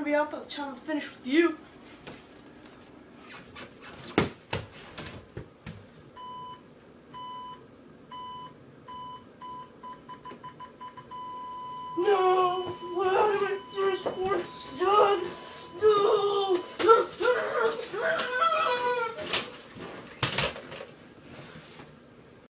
be out by the time I'm finished with you. No!